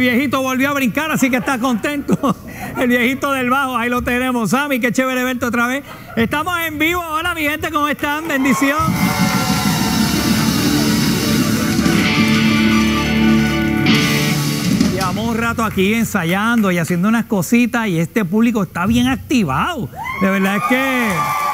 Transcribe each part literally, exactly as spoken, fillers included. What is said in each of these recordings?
viejito volvió a brincar, así que está contento. El viejito del bajo, ahí lo tenemos. Sammy, qué chévere verte otra vez. Estamos en vivo. Hola, mi gente, ¿cómo están? Bendición. Llevamos un rato aquí ensayando y haciendo unas cositas y este público está bien activado. De verdad es que...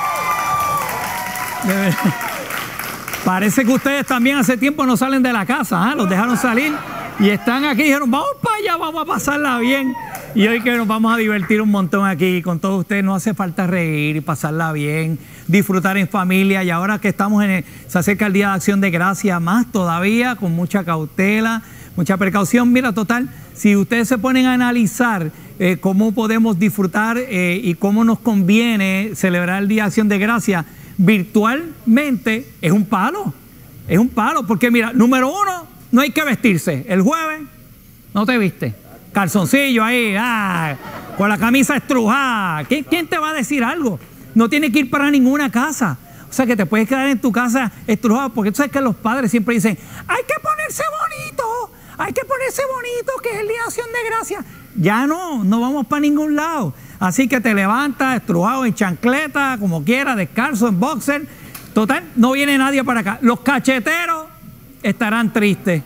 De verdad, parece que ustedes también hace tiempo no salen de la casa, ¿eh? Los dejaron salir y están aquí y dijeron, vamos para allá, vamos a pasarla bien. Y hoy que nos vamos a divertir un montón aquí con todos ustedes, no hace falta reír y pasarla bien, disfrutar en familia. Y ahora que estamos en el, se acerca el Día de Acción de Gracias, más todavía, con mucha cautela, mucha precaución. Mira, total, si ustedes se ponen a analizar eh, cómo podemos disfrutar eh, y cómo nos conviene celebrar el Día de Acción de Gracias, virtualmente es un palo, es un palo, porque mira, número uno, no hay que vestirse. El jueves no te viste, calzoncillo ahí, ah, con la camisa estrujada. ¿Quién, ¿Quién te va a decir algo? No tienes que ir para ninguna casa. O sea que te puedes quedar en tu casa estrujado, porque tú sabes que los padres siempre dicen, hay que ponerse bonito, hay que ponerse bonito, que es el Día de Acción de Gracias. Ya no, no vamos para ningún lado. Así que te levantas estrujado en chancleta, como quieras, descalzo, en boxer. Total, no viene nadie para acá. Los cacheteros estarán tristes.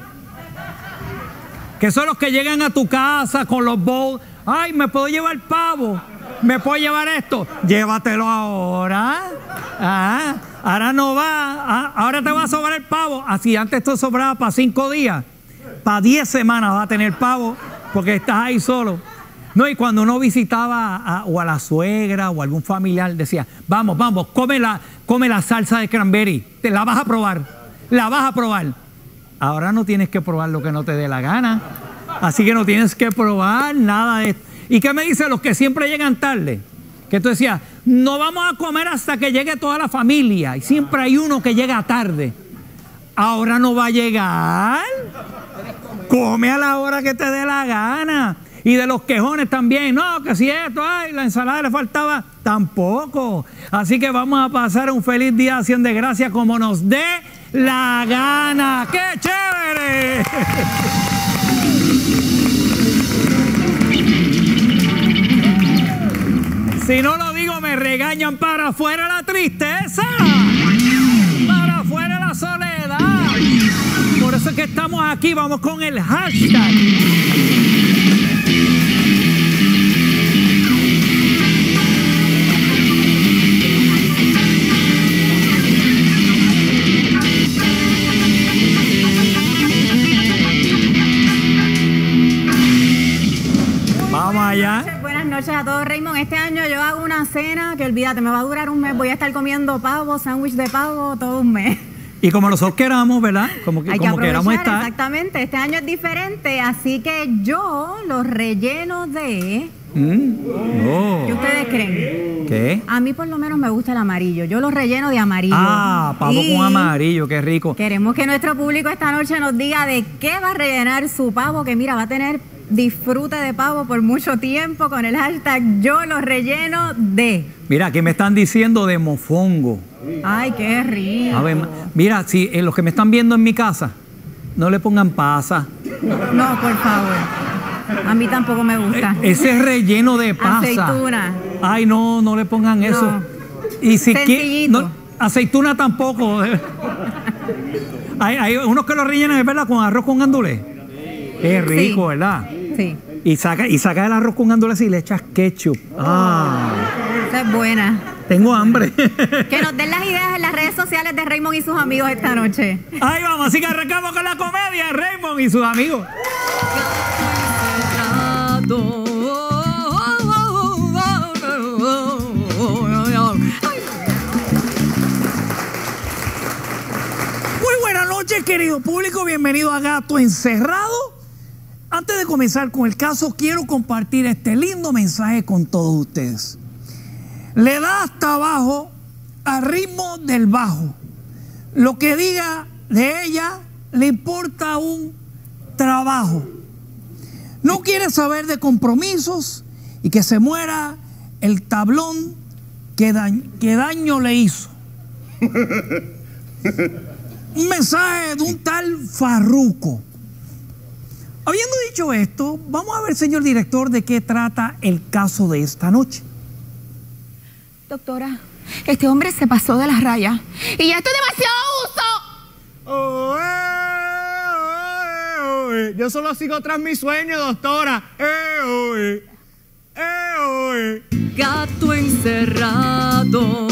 Que son los que llegan a tu casa con los bowls. Ay, ¿me puedo llevar pavo? ¿Me puedo llevar esto? Llévatelo ahora. Ah, ahora no va. Ah, ahora te va a sobrar el pavo. Así antes esto sobraba para cinco días. Para diez semanas vas a tener pavo porque estás ahí solo. No, y cuando uno visitaba a, o a la suegra o a algún familiar, decía, vamos, vamos, come la, come la salsa de cranberry, te la vas a probar, la vas a probar. Ahora no tienes que probar lo que no te dé la gana, así que no tienes que probar nada de esto. ¿Y qué me dicen los que siempre llegan tarde? Que tú decías, no vamos a comer hasta que llegue toda la familia, y siempre hay uno que llega tarde. Ahora no va a llegar, come a la hora que te dé la gana. Y de los quejones también, no, que si esto, ay, la ensalada le faltaba, tampoco. Así que vamos a pasar un feliz día de Acción de Gracias como nos dé la gana. ¡Qué chévere! Si no lo digo, me regañan. Para afuera la tristeza, para afuera la soledad. Por eso es que estamos aquí, vamos con el hashtag. Vamos allá. Buenas noches a todos, Raymond. Este año yo hago una cena que olvídate, me va a durar un mes. Voy a estar comiendo pavo, sándwich de pavo, todo un mes. Y como nosotros queramos, ¿verdad? Como, que, Hay como que queramos estar. Exactamente. Este año es diferente, así que yo los relleno de... Mm. Oh. ¿Qué ustedes creen? ¿Qué? A mí por lo menos me gusta el amarillo. Yo los relleno de amarillo. Ah, pavo y con amarillo, qué rico. Queremos que nuestro público esta noche nos diga de qué va a rellenar su pavo, que mira, va a tener disfrute de pavo por mucho tiempo con el hashtag yo los relleno de... Mira, aquí me están diciendo de mofongo. Ay, qué rico. A ver, mira, si eh, los que me están viendo en mi casa, no le pongan pasa. No, por favor. A mí tampoco me gusta. Eh, ese es relleno de pasa. Aceituna. Ay, no, no le pongan eso. No. Y si Sencillito. no, aceituna tampoco. hay, hay unos que lo rellenan, es verdad, con arroz con gandules. Es rico, sí. ¿Verdad? Sí. Y saca, y saca el arroz con gandules y le echas ketchup. Ah. Esa es buena. Tengo hambre. Que nos den las ideas en las redes sociales de Raymond y sus amigos esta noche. Ahí vamos, así que arrancamos con la comedia de Raymond y sus amigos. Muy buenas noches, querido público. Bienvenido a Gato Encerrado. Antes de comenzar con el caso, quiero compartir este lindo mensaje con todos ustedes. Le da hasta abajo al ritmo del bajo. Lo que diga de ella le importa un trabajo. No quiere saber de compromisos y que se muera el tablón que daño, que daño le hizo. Un mensaje de un tal Farruko. Habiendo dicho esto, vamos a ver, señor director, de qué trata el caso de esta noche. Doctora, este hombre se pasó de las rayas y ya esto es demasiado uso. Oh, eh, oh, eh, oh, eh. Yo solo sigo tras mi sueño, doctora. Eh, oh, eh. Eh, oh, eh. Gato encerrado.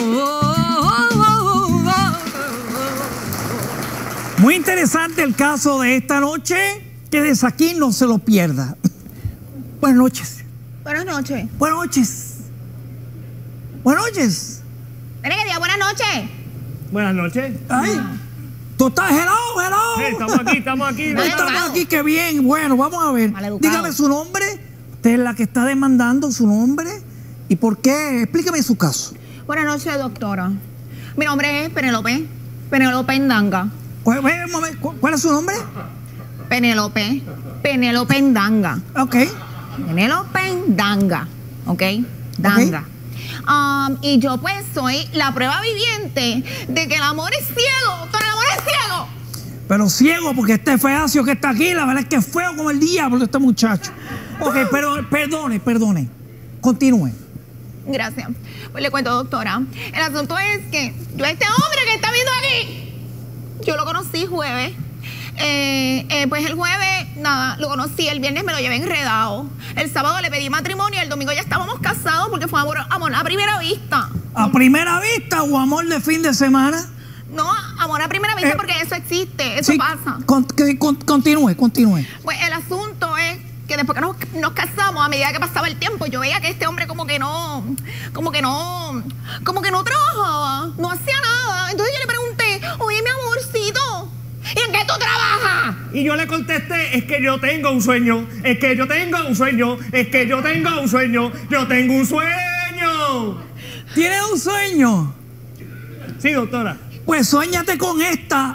Muy interesante el caso de esta noche. Quédese aquí, no se lo pierda. Buenas noches. Buenas noches. Buenas noches. Buenas noches. Tiene que decir buenas noches. Buenas noches. Ay, tú estás, hello, hello. Sí, estamos aquí, estamos aquí. Mal Estamos educado. aquí, qué bien. Bueno, vamos a ver. Maleducado. Dígame su nombre. Usted es la que está demandando su nombre. ¿Y por qué? Explícame su caso. Buenas noches, doctora. Mi nombre es Penélope. Penélope Ndanga. ¿Cuál, un momento, ¿cu- ¿Cuál es su nombre? Penélope. Penélope Ndanga. Ok. Penélope Ndanga. ¿Ok? Danga. Um, y yo pues soy la prueba viviente de que el amor es ciego. Doctora, el amor es ciego. Pero ciego, porque este feacio que está aquí, la verdad es que es feo como el diablo este muchacho. Ok, pero perdone, perdone. Continúe. Gracias. Pues le cuento, doctora. El asunto es que yo a este hombre que está viendo aquí, yo lo conocí jueves. Eh, eh, pues el jueves, nada, lo conocí. El viernes me lo llevé enredado. El sábado le pedí matrimonio. El domingo ya estábamos casados porque fue amor, amor a primera vista. ¿A primera vista o amor de fin de semana? No, amor a primera vista Eh, porque eso existe, eso Sí, pasa. con- que- con- continúe, continúe. Pues el asunto es que después que nos, nos casamos, a medida que pasaba el tiempo, yo veía que este hombre como que no, como que no, como que no trabajaba, no hacía nada. Entonces yo le pregunté, oye, mi amorcito, ¿y en qué tú trabajas? Y yo le contesté, es que yo tengo un sueño, es que yo tengo un sueño, es que yo tengo un sueño, yo tengo un sueño. ¿Tienes un sueño? Sí, doctora. Pues suéñate con esta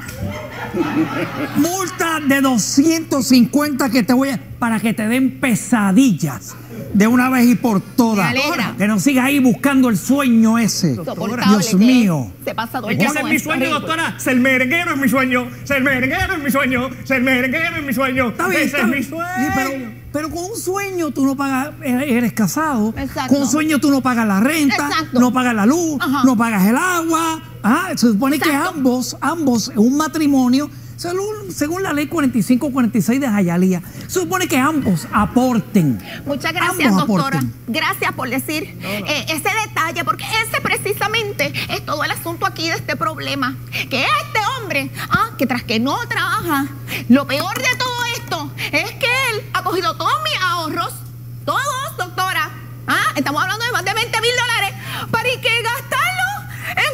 multa de doscientos cincuenta que te voy a... para que te den pesadillas de una vez y por todas. Me alegra. Que no sigas ahí buscando el sueño ese. Soportable, Dios que mío. Se pasa todo Es el que tiempo ese es con mi esto, sueño, ridículo. doctora. Ser merenguero es mi sueño. Ser merenguero es mi sueño. Ser merenguero es mi sueño. Está bien, Ese está es bien. mi sueño. Sí, pero, pero con un sueño tú no pagas, eres casado. Exacto. Con un sueño tú no pagas la renta, Exacto. no pagas la luz, Ajá. no pagas el agua. Ah, se supone que Exacto. ambos, ambos en un matrimonio, según, según la ley cuarenta y cinco cuarenta y seis de Jayalía, se supone que ambos aporten. Muchas gracias, Ambos doctora. aporten. Gracias por decir eh, ese detalle, porque ese precisamente es todo el asunto aquí de este problema. Que este hombre, ah, que tras que no trabaja, lo peor de todo esto es que él ha cogido todos mis ahorros, todos, doctora. Ah, estamos hablando de más de veinte mil dólares, para y que gastarlo en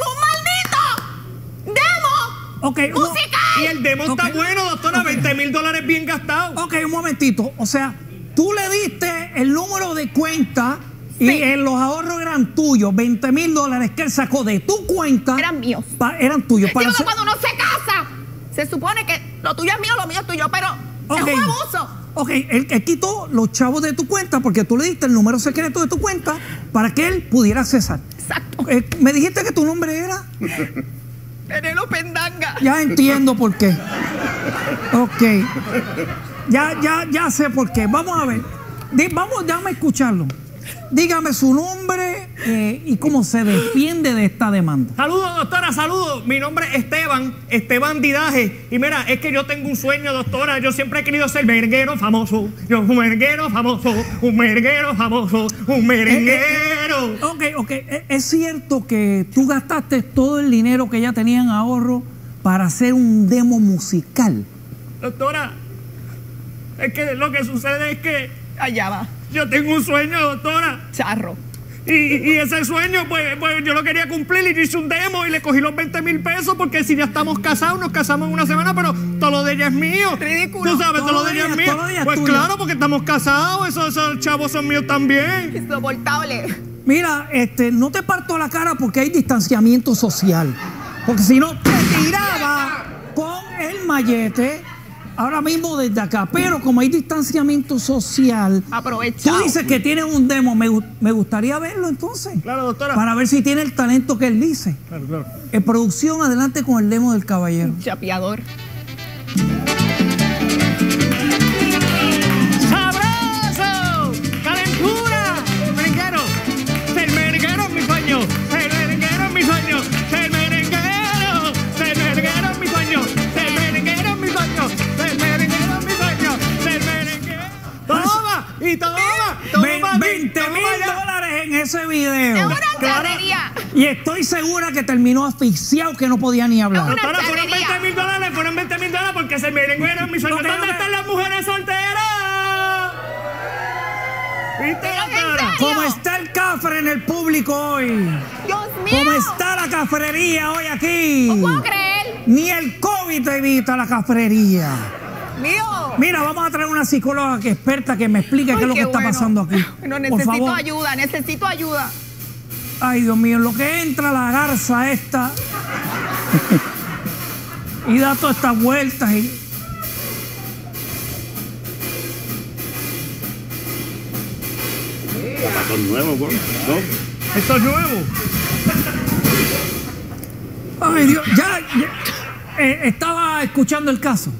un maldito demo Ok, un- musical. Y el demo está Ok. bueno, doctora. Ok. veinte mil dólares bien gastados. Ok, un momentito. O sea, tú le diste el número de cuenta y Sí. eh, los ahorros eran tuyos, veinte mil dólares que él sacó de tu cuenta. Eran míos. pa- eran tuyos. Sí, Para porque hacer- cuando uno se casa, se supone que lo tuyo es mío, lo mío es tuyo, pero Ok. es un abuso. Ok, él, él quitó los chavos de tu cuenta porque tú le diste el número secreto de tu cuenta para que él pudiera accesar. Exacto. Eh, me dijiste que tu nombre era. Penélope Ndanga. Ya entiendo por qué. Ok. Ya, ya, ya sé por qué. Vamos a ver. Di- vamos, déjame escucharlo. Dígame su nombre eh, y cómo se defiende de esta demanda. Saludos, doctora, saludos. Mi nombre es Esteban, Esteban Didaje. Y mira, es que yo tengo un sueño, doctora. Yo siempre he querido ser merenguero famoso. Yo, un merenguero famoso, un merenguero famoso, un merenguero. Ok, ok. E- Es cierto que tú gastaste todo el dinero que ella tenía en ahorro para hacer un demo musical. Doctora, es que lo que sucede es que Allá va. yo tengo un sueño, doctora. Charro. Y, y ese sueño, pues, pues yo lo quería cumplir y yo hice un demo y le cogí los veinte mil pesos porque si ya estamos casados, nos casamos en una semana, pero todo lo de ella es mío. Ridículo. Tú sabes, todo, Todo lo de ella ella- es mío. todo ella es Pues tuyo. claro, porque estamos casados, esos, esos chavos son míos también. Insoportable. Mira, este, no te parto la cara porque hay distanciamiento social. Porque si no, te tiraba con el mallete ahora mismo desde acá. Pero como hay distanciamiento social, Aprovechado. tú dices que tienes un demo. Me, gu- me gustaría verlo entonces. Claro, doctora. Para ver si tiene el talento que él dice. Claro, claro. En producción, adelante con el demo del caballero. Chapeador. Y toma, toma, Ve- veinte toma mil ya. dólares en ese Es video. una Claro. charrería. Y estoy segura que terminó asfixiado que no podía ni hablar. Una Doctora, fueron charrería. veinte mil dólares, fueron veinte mil dólares porque se merengue era mi sueño. Ok, ¿Dónde ok. están las mujeres solteras? ¿Viste, Pero en doctora? serio. ¿Cómo está el cafre en el público hoy? Dios mío. ¿Cómo está la cafrería hoy aquí? No puedo creer. Ni el COVID evita la cafrería. Mío. Mira, vamos a traer una psicóloga que experta que me explique qué Ay, es lo que qué está bueno. pasando aquí. No, Por necesito favor. ayuda, necesito ayuda. Ay, Dios mío, en lo que entra la garza esta y da todas estas vueltas y... Esto es nuevo. Ay, Dios, ya, ya, eh, estaba escuchando el caso.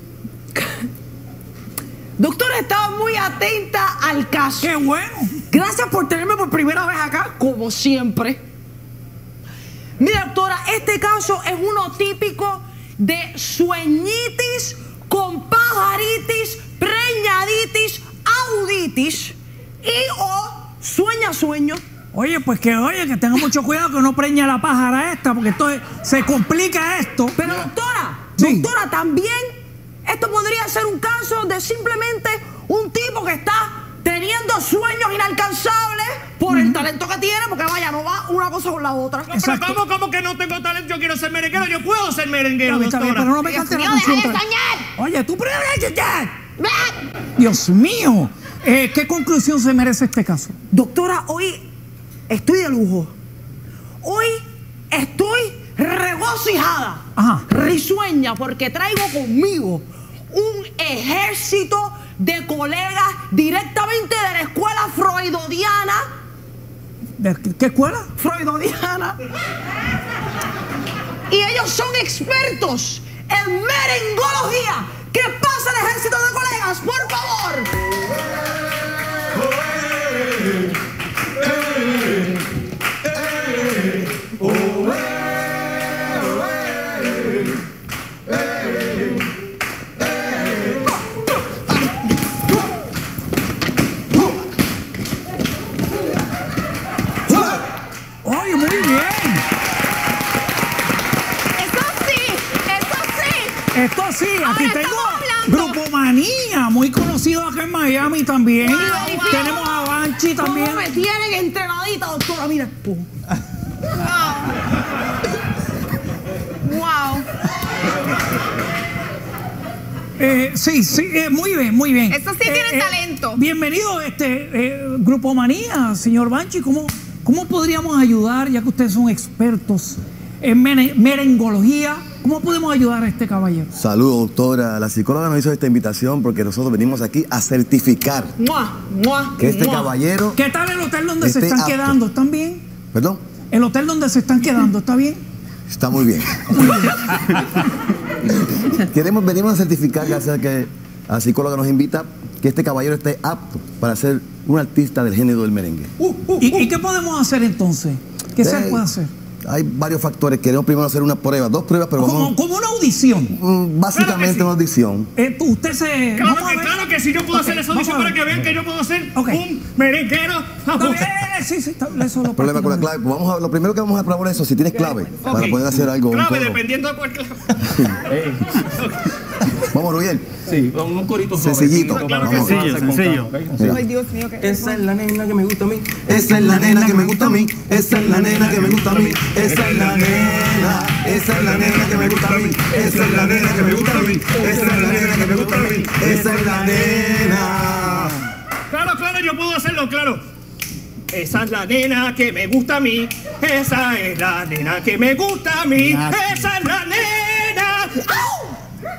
Doctora, estaba muy atenta al caso. Qué bueno. Gracias por tenerme por primera vez acá, como siempre. Mira, doctora, este caso es uno típico de sueñitis con pajaritis, preñaditis, auditis y o sueña sueño. Oye, pues que oye, que tenga mucho cuidado que no preña la pájara esta, porque entonces se complica esto. Pero doctora, Sí. doctora, también esto podría ser un caso de simplemente un tipo que está teniendo sueños inalcanzables por el talento que tiene, porque vaya, no va una cosa con la otra. Pero Exacto. ¿cómo, cómo que no tengo talento? Yo quiero ser merenguero. Yo puedo ser merenguero, Está bien, doctora. pero no me Dios cantes la mío, deja canción. de otra vez. soñar. Oye, tú primero ya. Ven. Dios mío. Eh, ¿Qué conclusión se merece este caso? Doctora, hoy estoy de lujo. Hoy estoy regocijada, Ajá. risueña, porque traigo conmigo un ejército de colegas directamente de la escuela freudodiana. ¿De qué, qué escuela? Freudodiana. Y ellos son expertos en merengología. ¿Qué pasa el ejército de colegas? Por favor. Oye, muy bien. Eso sí, eso sí. Esto sí, aquí Ahora tengo estamos hablando. Grupo Manía, muy conocido acá en Miami también. Wow, wow. Tenemos a Banchi también. ¿Cómo me tienen entrenadita, doctora? Mira. Pum. Wow. Eh, sí, sí, eh, muy bien, muy bien. Eso sí tiene talento. Bienvenido este eh, Grupo Manía, señor Banchi. ¿Cómo, ¿Cómo podríamos ayudar, ya que ustedes son expertos en mere- merengología? ¿Cómo podemos ayudar a este caballero? Saludos, doctora. La psicóloga nos hizo esta invitación porque nosotros venimos aquí a certificar ¡Mua! ¡Mua! que este ¡Mua! caballero... ¿Qué tal el hotel donde se Esté están apto. quedando? ¿Están bien? Perdón, ¿El hotel donde se están quedando está bien? está muy bien. Queremos, venimos a certificar, gracias a que la psicóloga nos invita, que este caballero esté apto para ser un artista del género del merengue. ¿Y, y qué podemos hacer entonces? ¿Qué se Eh, puede hacer? Hay varios factores. Queremos primero hacer una prueba, dos pruebas, pero Como, vamos... como una audición. mm, Básicamente Claro que sí. una audición. Eh, tú- usted se... Claro vamos a que, ver. claro que sí, yo puedo Ok, hacer esa vamos audición a para ver. que vean que yo puedo ser Ok. un merenguero Está famoso. bien, sí, sí, está- eso lo Problema con la clave. Pues vamos a, lo primero que vamos a probar es eso, si tienes clave, para Ok. poder hacer algo. un Clave, coro. dependiendo de cuál clave. Vamos, Rubén. Sí, con un corito Sencillito. suavecito Claro para que Vamos. sí. hacer con sencillo. calma, ¿ok? Mira. Ay, Dios mío, que Esa es la nena que me gusta a mí. Esa es la nena que me gusta a mí, esa es la nena que me gusta a mí, esa es la nena, esa es la nena que me gusta a mí, esa es la nena que me gusta a mí, esa es la nena que me gusta a mí, esa es la nena. Claro, claro, yo puedo hacerlo, claro. Esa es la nena que me gusta a mí. Esa es la nena que me gusta a mí. Esa es la nena. ¡Au!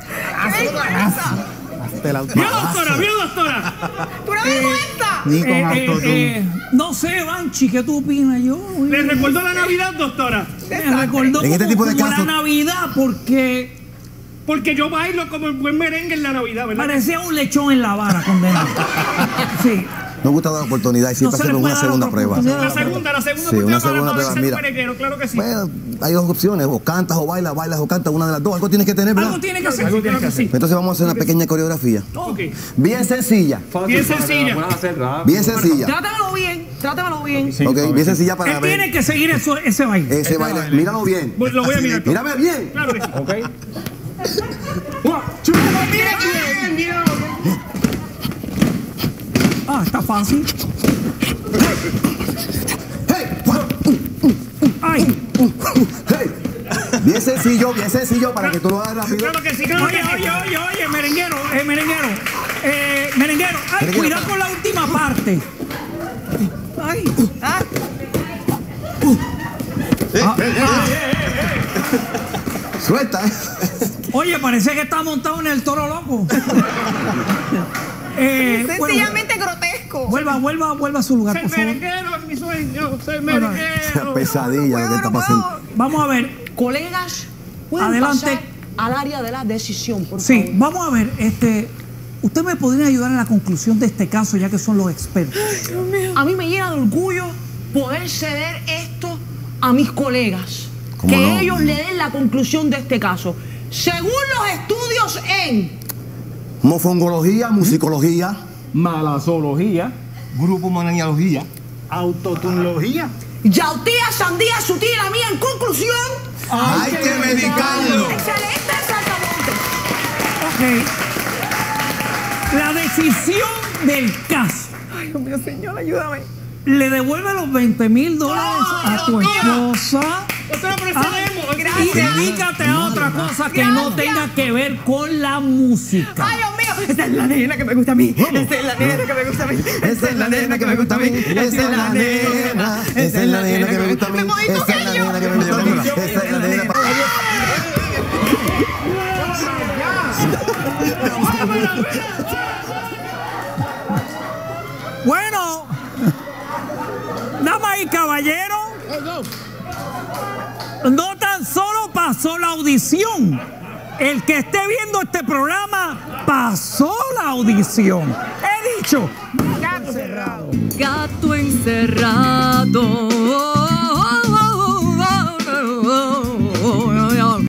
Vio, doctora, vio, doctora. ¡Pura vergüenza! Ni con Eh, eh, autotune. eh, no sé, Banchi, ¿qué tú opinas? Yo ¿Le recuerdo la Navidad, doctora? me recordó En este como, tipo de como casos- la Navidad porque Porque yo bailo como el buen merengue en la Navidad, ¿verdad? parecía un lechón en la vara, condenado. Sí. Nos gusta dar oportunidad y siempre No se le hacemos puede una dar segunda otra prueba. oportunidad. La segunda, la segunda Sí, una oportunidad segunda para prueba, ser mira. merenguero, claro que sí. Bueno, hay dos opciones, o cantas o bailas, bailas o cantas, una de las dos. Algo tienes que tener, ¿verdad? Algo tiene que hacer. Algo tiene que hacer. Entonces vamos a hacer una pequeña coreografía. Ok. Bien sencilla, Bien sencilla. Vamos a hacer rápido. bien sencilla. Trátamelo bien, trátamelo bien. Ok, bien sencilla para Él ver tiene que seguir eso, ese baile. ese baile. Míralo bien. Voy- Lo voy a mirar. Mírame bien. Claro que sí. Ok. Mira bien, mira. Ah, está fácil. Hey, one, uh, Ay, hey. Bien sencillo, bien sencillo para que tú lo hagas rápido. Claro que sí, claro oye, que sí. oye, oye, oye, merenguero, eh, merenguero. Eh, merenguero, ay, Merenguero, cuidado pa. con la última parte. Ay, ah. Ah, ah. Suelta, ¿eh? Oye, parece que está montado en el toro loco. Eh, bueno, Sencillamente grotesco. vuelva, vuelva, vuelva a su lugar, Ser por favor. merenguero es mi sueño. Ser Bueno, merenguero. Pesadilla lo que está pasando. Vamos a ver. Colegas, pueden Adelante. pasar al área de la decisión, por Sí, favor. vamos a ver. Este, usted me podría ayudar en la conclusión de este caso, ya que son los expertos. A mí me llena de orgullo poder ceder esto a mis colegas. ¿Cómo Que no? ellos le den la conclusión de este caso. Según los estudios en Mofongología, musicología. Malazoología. Grupo Monanialogía. Autotunología. Yautía, Sandía, Sutil, la mía, en conclusión. Hay que medicarlo. Excelente, Saltamonte. Ok. La decisión del caso. Ay, Dios mío, señor, ayúdame. Le devuelve los veinte mil dólares a tu esposa. Doctora, pero Ah, cedemos. y dedícate a otra cosa que no tenga que ver con la música. Ay, Dios mío, esa es la nena que me gusta a mí. Esa es la nena que me gusta a mí. Esa es la nena que me gusta a mí. Esa es la nena. Esa es la nena que me gusta a mí. Esa es la nena que me gusta a mí. Esa es la nena. Bueno, damas y caballeros, no tan solo pasó la audición. El que esté viendo este programa pasó la audición. He dicho. Gato encerrado